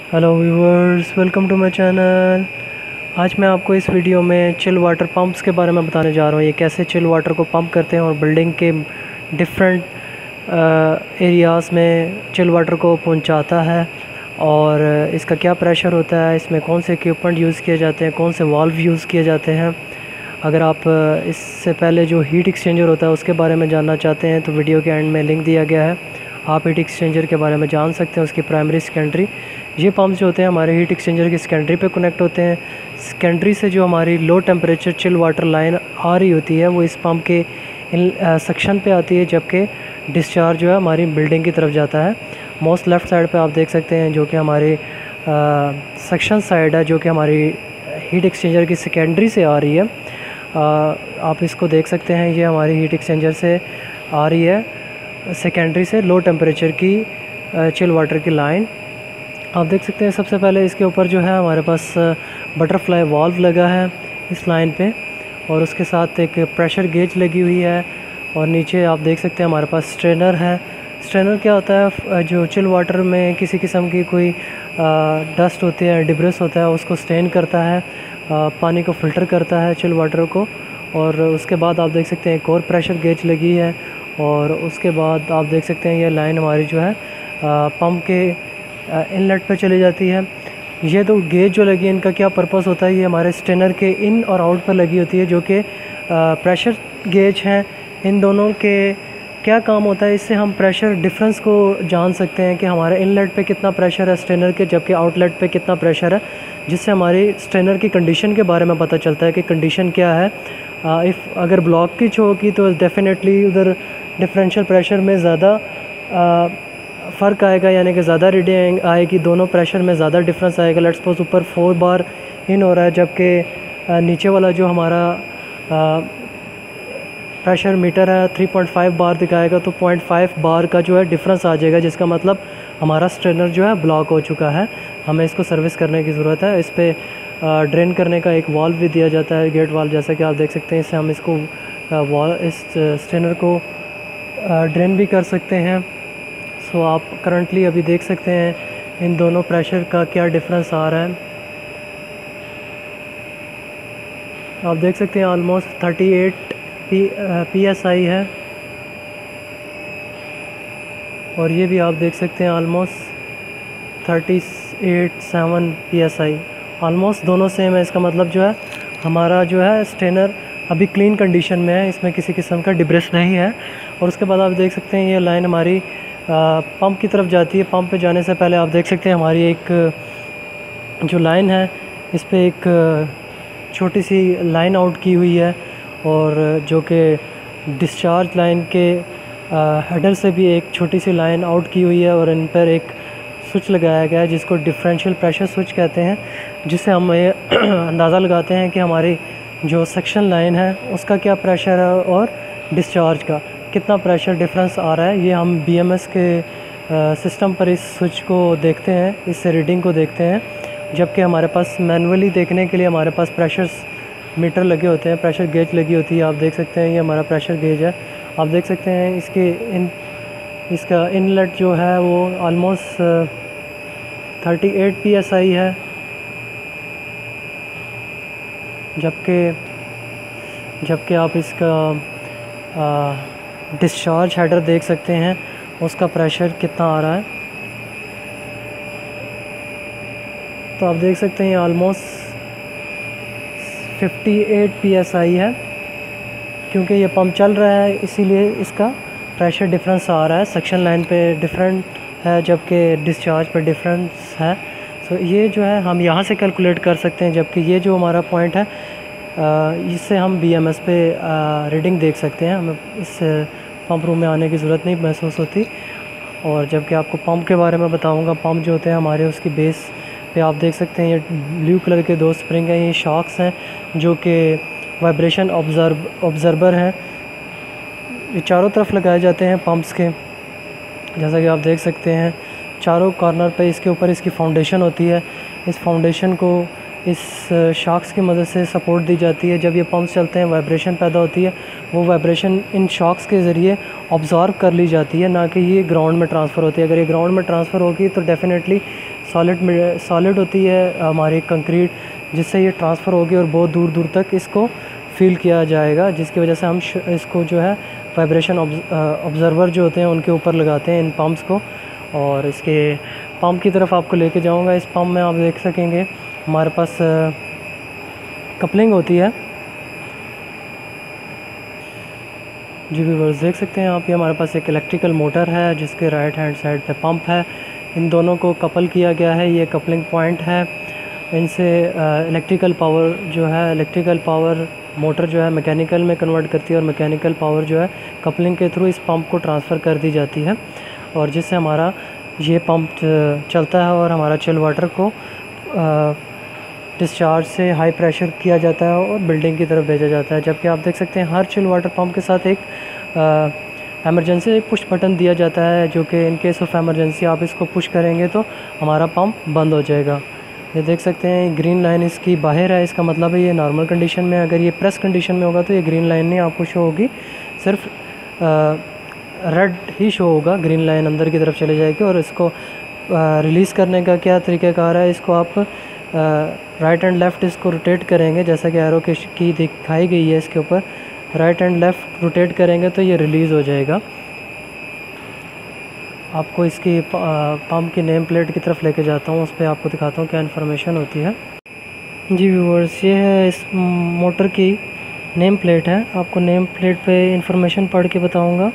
Hello viewers, welcome to my channel. आज मैं आपको इस वीडियो में चिल वाटर पंप्स के बारे में बताने जा रहा हूँ। ये कैसे चिल वाटर को पंप करते हैं और बिल्डिंग के डिफरेंट एरियाज़ में चिल वाटर को पहुँचाता है, और इसका क्या प्रेशर होता है, इसमें कौन से इक्विपमेंट यूज़ किए जाते हैं, कौन से वाल्व यूज़ किए जाते हैं। अगर आप इससे पहले जो हीट एक्सचेंजर होता है उसके बारे में जानना चाहते हैं तो वीडियो के एंड में लिंक दिया गया है, आप हीट एक्सचेंजर के बारे में जान सकते हैं, उसकी प्राइमरी सेकेंडरी। ये पंप जो होते हैं हमारे हीट एक्सचेंजर की सेकेंडरी पे कनेक्ट होते हैं। सेकेंडरी से जो हमारी low temperature chill water line आ रही होती है वो इस पंप के सेक्शन पे आती है, जबकि डिस्चार्ज जो है हमारी बिल्डिंग की तरफ जाता है। मोस्ट लेफ़्ट साइड पे आप देख सकते हैं जो कि हमारी सेक्शन साइड है, जो कि हमारी हीट एक्सचेंजर की सेकेंडरी से आ रही है। आप इसको देख सकते हैं, ये हमारी हीट एक्सचेंजर से आ रही है सेकेंडरी से लो टेम्परेचर की चिल वाटर की लाइन। आप देख सकते हैं सबसे पहले इसके ऊपर जो है हमारे पास बटरफ्लाई वाल्व लगा है इस लाइन पे, और उसके साथ एक प्रेशर गेज लगी हुई है। और नीचे आप देख सकते हैं हमारे पास स्ट्रेनर है। स्ट्रेनर क्या होता है, जो चिल वाटर में किसी किस्म की कोई डस्ट होती है, डिब्रिस होता है, उसको स्टेन करता है, पानी को फ़िल्टर करता है चिल वाटर को। और उसके बाद आप देख सकते हैं एक और प्रेशर गेज लगी है, और उसके बाद आप देख सकते हैं ये लाइन हमारी जो है पंप के इनलेट पे चली जाती है। ये तो गेज जो लगी है इनका क्या पर्पस होता है, ये हमारे स्ट्रेनर के इन और आउट पर लगी होती है, जो कि प्रेशर गेज हैं। इन दोनों के क्या काम होता है, इससे हम प्रेशर डिफरेंस को जान सकते हैं कि हमारे इनलेट पे कितना प्रेशर है स्ट्रेनर के, जबकि आउटलेट पे कितना प्रेशर है, जिससे हमारी स्ट्रेनर की कंडीशन के बारे में पता चलता है कि कंडीशन क्या है। अगर ब्लॉक की होगी तो डेफिनेटली उधर डिफरेंशियल प्रेशर में ज़्यादा फ़र्क आएगा, यानी कि ज़्यादा रीडिंग आएगी, दोनों प्रेशर में ज़्यादा डिफरेंस आएगा। लेट्स सपोज ऊपर 4 बार इन हो रहा है, जबकि नीचे वाला जो हमारा प्रेशर मीटर है 3.5 बार दिखाएगा, तो 0.5 बार का जो है डिफरेंस आ जाएगा, जिसका मतलब हमारा स्ट्रेनर जो है ब्लॉक हो चुका है, हमें इसको सर्विस करने की ज़रूरत है। इस पर ड्रेन करने का एक वाल्व भी दिया जाता है, गेट वाल्व, जैसा कि आप देख सकते हैं। इससे हम इसको इस स्ट्रेनर को ड्रेन भी कर सकते हैं। सो आप करंटली अभी देख सकते हैं इन दोनों प्रेशर का क्या डिफरेंस आ रहा है। आप देख सकते हैं ऑलमोस्ट 38 PSI है, और ये भी आप देख सकते हैं ऑलमोस्ट 38.7 PSI। ऑलमोस्ट दोनों सेम है। इसका मतलब जो है हमारा जो है स्ट्रेनर अभी क्लीन कंडीशन में है, इसमें किसी किस्म का डिब्रेस नहीं है। और उसके बाद आप देख सकते हैं ये लाइन हमारी पंप की तरफ जाती है। पंप पे जाने से पहले आप देख सकते हैं हमारी एक जो लाइन है इस पर एक छोटी सी लाइन आउट की हुई है, और जो कि डिस्चार्ज लाइन के हेडर से भी एक छोटी सी लाइन आउट की हुई है, और इन पर एक स्विच लगाया गया है जिसको डिफरेंशियल प्रेशर स्विच कहते हैं, जिससे हम ये अंदाज़ा लगाते हैं कि हमारी जो सेक्शन लाइन है उसका क्या प्रेशर है और डिस्चार्ज का कितना प्रेशर डिफरेंस आ रहा है। ये हम BMS के सिस्टम पर इस स्विच को देखते हैं, इस रीडिंग को देखते हैं, जबकि हमारे पास मैनुअली देखने के लिए हमारे पास प्रेशर मीटर लगे होते हैं, प्रेशर गेज लगी होती है। आप देख सकते हैं ये हमारा प्रेशर गेज है। आप देख सकते हैं इसका इनलेट जो है वो ऑलमोस्ट 38 PSI है, जबकि आप इसका डिस्चार्ज हेडर देख सकते हैं, उसका प्रेशर कितना आ रहा है। तो आप देख सकते हैं ऑलमोस्ट 58 PSI है। क्योंकि ये पंप चल रहा है इसीलिए इसका प्रेशर डिफरेंस आ रहा है। सेक्शन लाइन पे डिफरेंट है, जबकि डिस्चार्ज पे डिफरेंस है। सो ये जो है हम यहाँ से कैलकुलेट कर सकते हैं, जबकि ये जो हमारा पॉइंट है इससे हम BMS पे रीडिंग देख सकते हैं। हमें इस पंप रूम में आने की ज़रूरत नहीं महसूस होती। और जबकि आपको पंप के बारे में बताऊंगा, पंप जो होते हैं हमारे उसकी बेस पे आप देख सकते हैं ये ब्लू कलर के 2 स्प्रिंग हैं, ये शॉक्स हैं जो कि वाइब्रेशन ऑब्जर्वर हैं। ये चारों तरफ लगाए जाते हैं पंप्स के, जैसा कि आप देख सकते हैं चारों कॉर्नर पे इसके ऊपर इसकी फाउंडेशन होती है। इस फाउंडेशन को इस शॉक्स की मदद से सपोर्ट दी जाती है। जब ये पंप्स चलते हैं वाइब्रेशन पैदा होती है, वो वाइब्रेशन इन शॉक्स के ज़रिए ऑब्ज़ॉर्व कर ली जाती है, ना कि ये ग्राउंड में ट्रांसफ़र होती है। अगर ये ग्राउंड में ट्रांसफ़र होगी तो डेफिनेटली सॉलिड होती है हमारी कंक्रीट, जिससे ये ट्रांसफ़र होगी और बहुत दूर दूर तक इसको फील किया जाएगा, जिसकी वजह से हम इसको जो है वाइब्रेशन ऑब्ज़र्वर जो होते हैं उनके ऊपर लगाते हैं इन पम्प्स को। और इसके पम्प की तरफ आपको लेके जाऊंगा। इस पम्प में आप देख सकेंगे हमारे पास कपलिंग होती है। जी व्यूअर्स, देख सकते हैं आप, ये हमारे पास एक इलेक्ट्रिकल मोटर है जिसके राइट हैंड साइड पे पंप है। इन दोनों को कपल किया गया है, ये कपलिंग पॉइंट है। इनसे इलेक्ट्रिकल पावर मोटर जो है मैकेनिकल में कन्वर्ट करती है और मैकेनिकल पावर जो है कपलिंग के थ्रू इस पंप को ट्रांसफ़र कर दी जाती है, और जिससे हमारा ये पंप चलता है और हमारा चिल वाटर को डिस्चार्ज से हाई प्रेशर किया जाता है और बिल्डिंग की तरफ भेजा जाता है। जबकि आप देख सकते हैं हर चिल वाटर पंप के साथ एक एमरजेंसी एक पुश बटन दिया जाता है, जो कि इन केस ऑफ एमरजेंसी आप इसको पुश करेंगे तो हमारा पंप बंद हो जाएगा। ये देख सकते हैं ग्रीन लाइन इसकी बाहर है, इसका मतलब है ये नॉर्मल कंडीशन में। अगर ये प्रेस कंडीशन में होगा तो ये ग्रीन लाइन नहीं आपको शो होगी, सिर्फ रेड ही शो होगा, ग्रीन लाइन अंदर की तरफ चले जाएगी। और इसको रिलीज़ करने का क्या तरीक़ाकार है, इसको आप राइट एंड लेफ़्ट इसको रोटेट करेंगे, जैसा कि एरो की दिखाई गई है इसके ऊपर। राइट एंड लेफ़्ट रोटेट करेंगे तो ये रिलीज़ हो जाएगा। आपको इसकी पंप की नेम प्लेट की तरफ लेके जाता हूँ, उस पर आपको दिखाता हूँ क्या इन्फॉर्मेशन होती है। जी व्यूअर्स, ये है इस मोटर की नेम प्लेट है। आपको नेम प्लेट पे इंफॉर्मेशन पढ़ के बताऊँगा।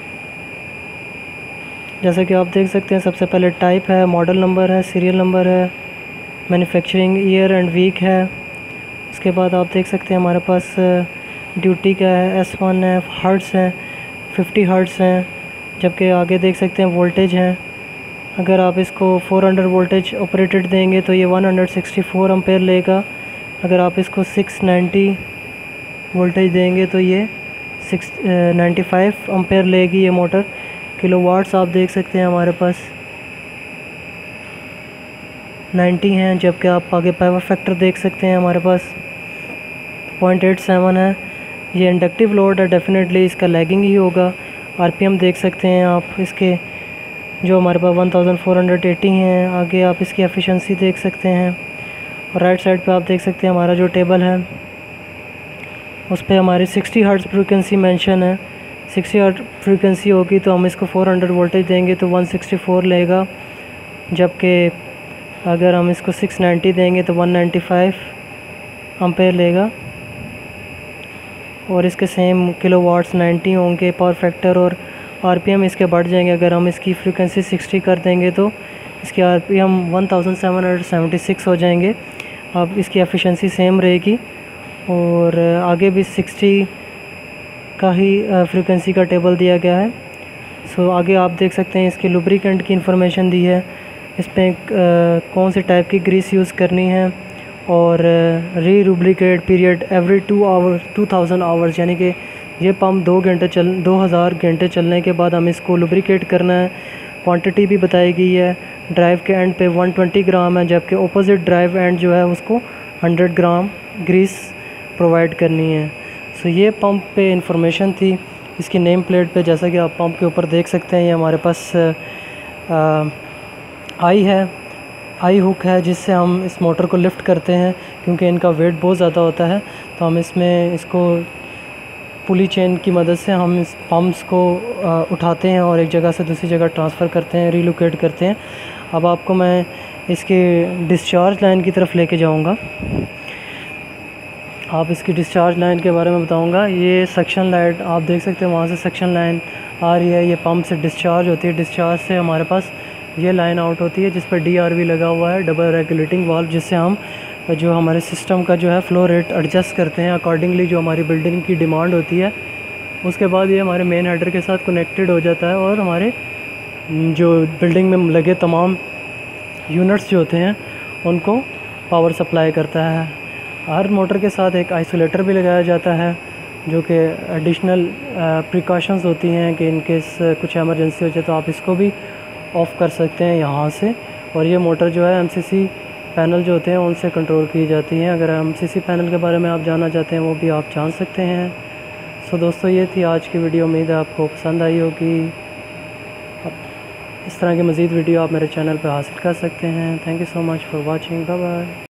जैसा कि आप देख सकते हैं, सबसे पहले टाइप है, मॉडल नंबर है, सीरियल नंबर है, मैन्युफैक्चरिंग ईयर एंड वीक है। उसके बाद आप देख सकते हैं हमारे पास ड्यूटी का है, S1 है, हर्ट्ज़ हैं, 50 हर्ट्ज़ हैं। जबकि आगे देख सकते हैं वोल्टेज हैं। अगर आप इसको 400 वोल्टेज ऑपरेटेड देंगे तो ये 164 एम्पेयर लेगा। अगर आप इसको 690 वोल्टेज देंगे तो ये 695 एम्पेयर लेगी ये मोटर। किलोवाट्स आप देख सकते हैं हमारे पास 90 हैं। जबकि आप आगे पावर फैक्टर देख सकते हैं हमारे पास 0.87 है। ये इंडक्टिव लोड है, डेफिनेटली इसका लैगिंग ही होगा। आरपीएम देख सकते हैं आप इसके, जो हमारे पास 1480 हैं। आगे आप इसकी एफिशिएंसी देख सकते हैं। और राइट साइड पे आप देख सकते हैं हमारा जो टेबल है उस पर हमारी 60 हर्ट्ज़ फ्रीक्वेंसी मेंशन है। 60 हर्ट्ज़ फ्रीक्वेंसी होगी तो हम इसको 400 वोल्टेज देंगे तो 164 लेगा। जबकि अगर हम इसको 690 देंगे तो 195 एम्पेयर लेगा। और इसके सेम किलोवाट्स 90 होंगे पावर फैक्टर, और आरपीएम इसके बढ़ जाएंगे। अगर हम इसकी फ्रीक्वेंसी 60 कर देंगे तो इसके आरपीएम 1776 हो जाएंगे। अब इसकी एफिशिएंसी सेम रहेगी। और आगे भी 60 का ही फ्रीक्वेंसी का टेबल दिया गया है। सो आगे आप देख सकते हैं इसके लुब्रिकेंट की इंफॉर्मेशन दी है, इस पर कौन से टाइप की ग्रीस यूज़ करनी है। और री लुब्रिकेट पीरियड एवरी 2000 आवर्स, यानी कि ये पंप 2000 घंटे चलने के बाद हमें इसको लुब्रिकेट करना है। क्वांटिटी भी बताई गई है। ड्राइव के एंड पे 120 ग्राम है, जबकि ऑपोजिट ड्राइव एंड जो है उसको 100 ग्राम ग्रीस प्रोवाइड करनी है। सो ये पंप पे इंफॉर्मेशन थी। इसकी नेम प्लेट पे जैसा कि आप पंप के ऊपर देख सकते हैं, ये हमारे पास आई हुक है, जिससे हम इस मोटर को लिफ़्ट करते हैं। क्योंकि इनका वेट बहुत ज़्यादा होता है तो हम इसको पुली चेन की मदद से हम इस पम्प्स को उठाते हैं और एक जगह से दूसरी जगह ट्रांसफ़र करते हैं, रिलोकेट करते हैं। अब आपको मैं इसके डिस्चार्ज लाइन की तरफ लेके जाऊंगा। आप इसकी डिस्चार्ज लाइन के बारे में बताऊंगा। ये सक्शन लाइन आप देख सकते हैं, वहाँ से सक्शन लाइन आ रही है, ये पंप से डिस्चार्ज होती है। डिस्चार्ज से हमारे पास ये लाइन आउट होती है जिस पर DRV लगा हुआ है, डबल रेगुलेटिंग वाल्व, जिससे हम जो हमारे सिस्टम का जो है फ़्लो रेट एडजस्ट करते हैं अकॉर्डिंगली जो हमारी बिल्डिंग की डिमांड होती है। उसके बाद ये हमारे मेन हेडर के साथ कनेक्टेड हो जाता है और हमारे जो बिल्डिंग में लगे तमाम यूनिट्स जो होते हैं उनको पावर सप्लाई करता है। हर मोटर के साथ एक आइसोलेटर भी लगाया जाता है, जो कि एडिशनल प्रिकॉशंस होती हैं कि इन केस कुछ इमरजेंसी हो जाए तो आप इसको भी ऑफ़ कर सकते हैं यहाँ से। और ये मोटर जो है MCC पैनल जो होते हैं उनसे कंट्रोल की जाती हैं। अगर MCC पैनल के बारे में आप जानना चाहते हैं वो भी आप जान सकते हैं। सो दोस्तों, ये थी आज की वीडियो। उम्मीद है आपको पसंद आई होगी। इस तरह की मज़ीद वीडियो आप मेरे चैनल पर हासिल कर सकते हैं। Thank you so much for watching. Bye bye.